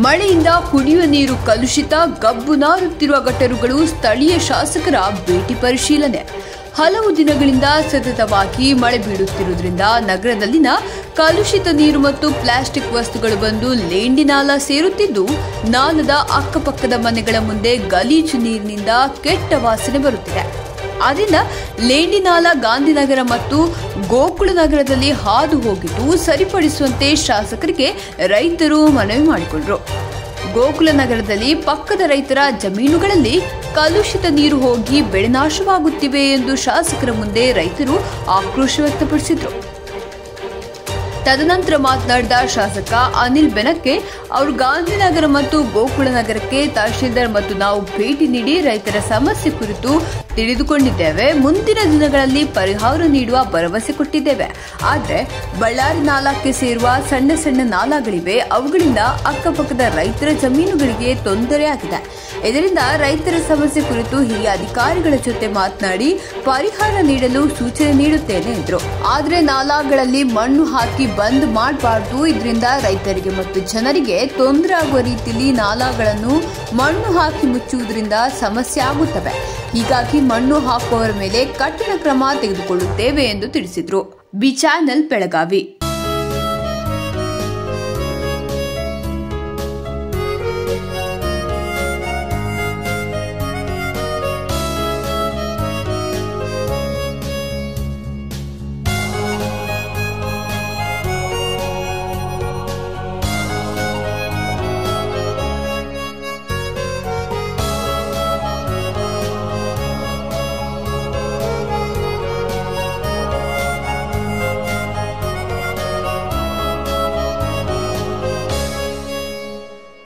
ಮಳೆಯಿಂದ ಕುಡಿಯುವ ನೀರು ಕಲುಷಿತ, ಗಬ್ಬು ನಾರುತ್ತಿರುವ ಗಟರುಗಳು, ಸ್ಥಳೀಯ ಶಾಸಕರ ಭೇಟಿ ಪರಿಶೀಲನೆ. ಹಲವು ದಿನಗಳಿಂದ ಸತತವಾಗಿ ಮಳೆ ಬೀಳುತ್ತಿರುವುದರಿಂದ ನಗರದಲ್ಲಿನ ಕಲುಷಿತ ನೀರು ಮತ್ತು ಪ್ಲಾಸ್ಟಿಕ್ ವಸ್ತುಗಳು ಬಂದು ಲೇಂಡಿ ನಾಲಾ ಸೇರುತ್ತಿದ್ದು, ನಾಲದ ಅಕ್ಕಪಕ್ಕದ ಮನೆಗಳ ಮುಂದೆ ಗಲೀಜು ನೀರಿನಿಂದ ಕೆಟ್ಟ ವಾಸನೆ ಬರುತ್ತಿದೆ. ಆದ್ದರಿಂದ ಲೇಂಡಿ ನಾಲಾ ಗಾಂಧಿನಗರ ಮತ್ತು ಗೋಕುಲ ನಗರದಲ್ಲಿ ಹಾದು ಹೋಗಿದ್ದು ಸರಿಪಡಿಸುವಂತೆ ಶಾಸಕರಿಗೆ ರೈತರು ಮನವಿ ಮಾಡಿಕೊಂಡರು. ಗೋಕುಲ ನಗರದಲ್ಲಿ ಪಕ್ಕದ ರೈತರ ಜಮೀನುಗಳಲ್ಲಿ ಕಲುಷಿತ ನೀರು ಹೋಗಿ ಬೆಳೆ ನಾಶವಾಗುತ್ತಿವೆ ಎಂದು ಶಾಸಕರ ಮುಂದೆ ರೈತರು ಆಕ್ರೋಶ ವ್ಯಕ್ತಪಡಿಸಿದರು. ತದನಂತರ ಮಾತನಾಡಿದ ಶಾಸಕ ಅನಿಲ್ ಬೆನಕೆ ಅವರು ಗಾಂಧಿನಗರ ಮತ್ತು ಗೋಕುಲ ನಗರಕ್ಕೆ ತಹಶೀಲ್ದಾರ್ ಮತ್ತು ನಾವು ಭೇಟಿ ನೀಡಿ ರೈತರ ಸಮಸ್ಯೆ ಕುರಿತು ತಿಳಿದುಕೊಂಡಿದ್ದೇವೆ. ಮುಂದಿನ ದಿನಗಳಲ್ಲಿ ಪರಿಹಾರ ನೀಡುವ ಭರವಸೆ ಕೊಟ್ಟಿದ್ದೇವೆ. ಆದರೆ ಬಳ್ಳಾರಿ ನಾಲಾಕ್ಕೆ ಸೇರುವ ಸಣ್ಣ ಸಣ್ಣ ನಾಲಾಗಳಿವೆ. ಅವುಗಳಿಂದ ಅಕ್ಕಪಕ್ಕದ ರೈತರ ಜಮೀನುಗಳಿಗೆ ತೊಂದರೆಯಾಗಿದೆ. ಇದರಿಂದ ರೈತರ ಸಮಸ್ಯೆ ಕುರಿತು ಹಿರಿಯ ಅಧಿಕಾರಿಗಳ ಜೊತೆ ಮಾತನಾಡಿ ಪರಿಹಾರ ನೀಡಲು ಸೂಚನೆ ನೀಡುತ್ತೇನೆ ಎಂದರು. ಆದರೆ ನಾಲಾಗಳಲ್ಲಿ ಮಣ್ಣು ಹಾಕಿ ಬಂದ್ ಮಾಡಬಾರದು. ಇದರಿಂದ ರೈತರಿಗೆ ಮತ್ತು ಜನರಿಗೆ ತೊಂದರೆ ಆಗುವ ರೀತಿಯಲ್ಲಿ ನಾಲಾಗಳನ್ನು ಮಣ್ಣು ಹಾಕಿ ಮುಚ್ಚುವುದರಿಂದ ಸಮಸ್ಯೆ ಆಗುತ್ತವೆ. ಹೀಗಾಗಿ ಮಣ್ಣು ಹಾಕುವವರ ಮೇಲೆ ಕಠಿಣ ಕ್ರಮ ತೆಗೆದುಕೊಳ್ಳುತ್ತೇವೆ ಎಂದು ತಿಳಿಸಿದರು. B channel Belagavi.